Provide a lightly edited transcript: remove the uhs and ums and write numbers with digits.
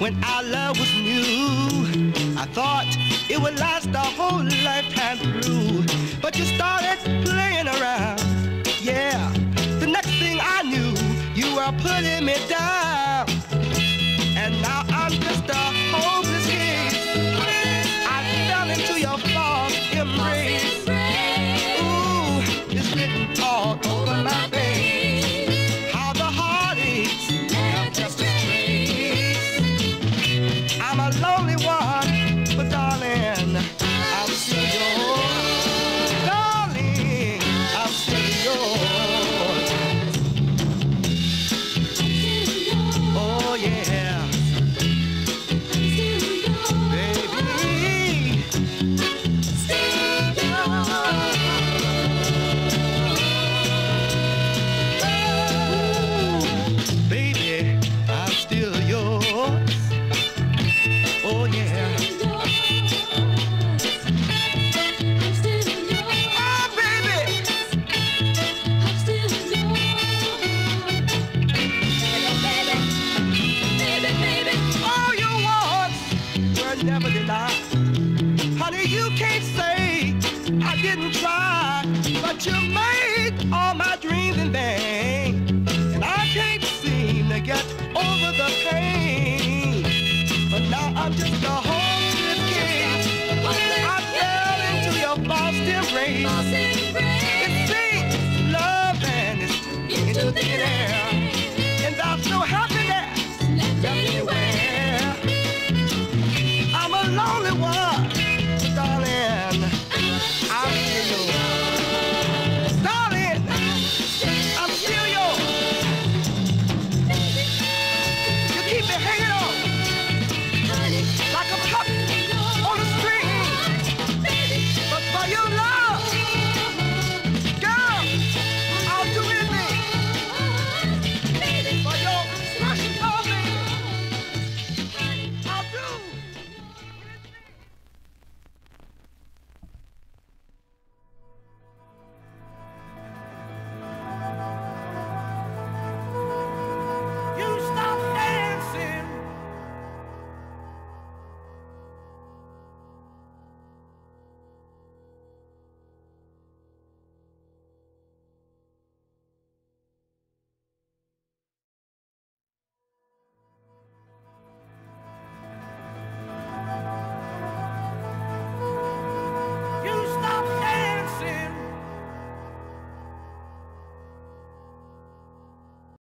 when our love was new. I thought it would last a whole lifetime through, but you started playing around. Yeah, the next thing I knew, you were putting me down, and now I'm just a hopeless case. I fell into your false embrace. Ooh, it's written all over my face. How the heartaches have just a trace. I'm a lonely one, but darling, I'm still yours. Darling, I'm still yours. Oh yeah, baby, still yours. Baby, I'm still yours. Oh yeah. Oh baby, all your wants were never denied. Honey, you can't say I didn't try, but you made all my dreams in vain, and I can't seem to get over the pain. But now I'm just a hopeless case. I fell into your false embrace. It seems love vanished into thin air, and I'm so happy